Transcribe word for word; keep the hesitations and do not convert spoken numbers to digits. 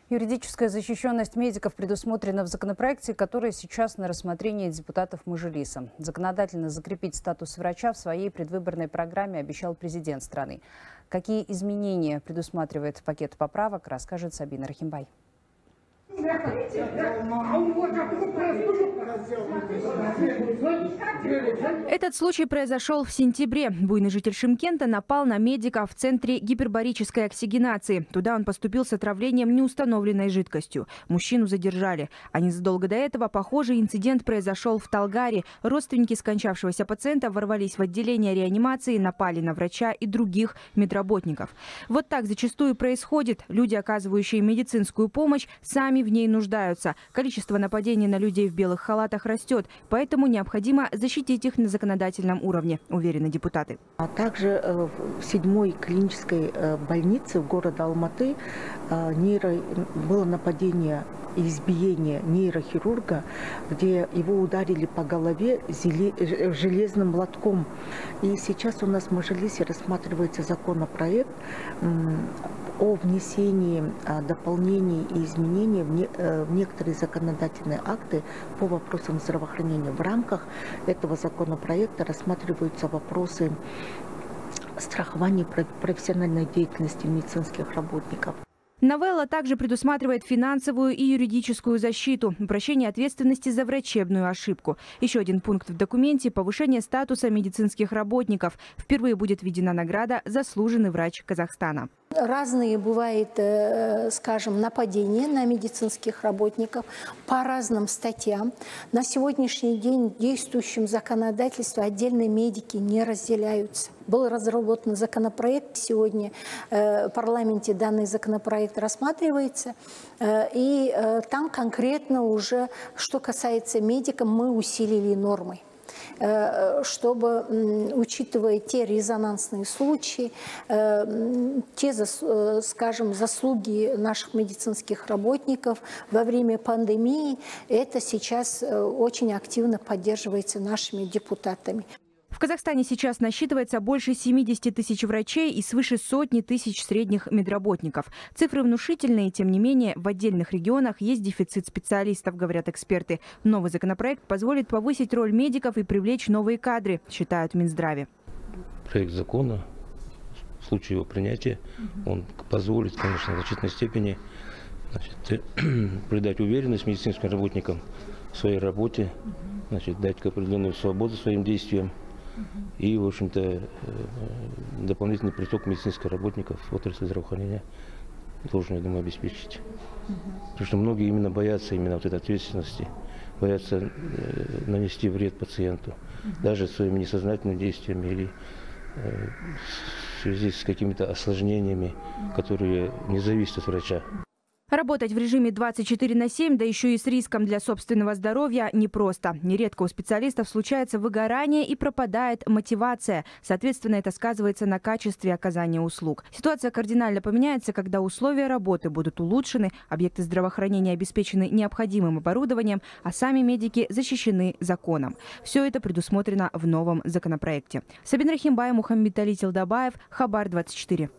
Юридическая защищенность медиков предусмотрена в законопроекте, который сейчас на рассмотрении депутатов Мажилиса. Законодательно закрепить статус врача в своей предвыборной программе обещал президент страны. Какие изменения предусматривает пакет поправок, расскажет Сабина Рахимбай. Этот случай произошел в сентябре. Буйный житель Шымкента напал на медика в центре гипербарической оксигенации. Туда он поступил с отравлением неустановленной жидкостью. Мужчину задержали. А незадолго до этого похожий инцидент произошел в Талгаре. Родственники скончавшегося пациента ворвались в отделение реанимации, напали на врача и других медработников. Вот так зачастую происходит. Люди, оказывающие медицинскую помощь, сами в ней нуждаются. Количество нападений на людей в белых халатах растет, поэтому необходимо защитить их на законодательном уровне, уверены депутаты. А также в седьмой клинической больнице в городе Алматы нейро... было нападение и избиение нейрохирурга, где его ударили по голове железным молотком. И сейчас у нас в Мажилисе рассматривается законопроект о внесении дополнений и изменений в некоторые законодательные акты по вопросам здравоохранения. В рамках этого законопроекта рассматриваются вопросы страхования профессиональной деятельности медицинских работников. Новелла также предусматривает финансовую и юридическую защиту, упрощение ответственности за врачебную ошибку. Еще один пункт в документе – повышение статуса медицинских работников. Впервые будет введена награда «Заслуженный врач Казахстана». Разные бывают, скажем, нападения на медицинских работников по разным статьям. На сегодняшний день в действующем законодательстве отдельные медики не разделяются. Был разработан законопроект, сегодня в парламенте данный законопроект рассматривается. И там конкретно уже, что касается медиков, мы усилили нормы, чтобы, учитывая те резонансные случаи, те, скажем, заслуги наших медицинских работников во время пандемии, это сейчас очень активно поддерживается нашими депутатами. В Казахстане сейчас насчитывается больше семидесяти тысяч врачей и свыше сотни тысяч средних медработников. Цифры внушительные, тем не менее, в отдельных регионах есть дефицит специалистов, говорят эксперты. Новый законопроект позволит повысить роль медиков и привлечь новые кадры, считают в Минздраве. Проект закона, в случае его принятия, он позволит, конечно, в значительной степени, значит, придать уверенность медицинским работникам в своей работе, значит, дать определенную свободу своим действиям. И, в общем-то, дополнительный приток медицинских работников в отрасли здравоохранения должен, я думаю, обеспечить. Потому что многие именно боятся именно вот этой ответственности, боятся нанести вред пациенту, даже своими несознательными действиями или в связи с какими-то осложнениями, которые не зависят от врача. Работать в режиме двадцать четыре на семь, да еще и с риском для собственного здоровья, непросто. Нередко у специалистов случается выгорание и пропадает мотивация. Соответственно, это сказывается на качестве оказания услуг. Ситуация кардинально поменяется, когда условия работы будут улучшены, объекты здравоохранения обеспечены необходимым оборудованием, а сами медики защищены законом. Все это предусмотрено в новом законопроекте. Сабина Рахимбай, Мухаммед Али Тилдабаев, Хабар двадцать четыре.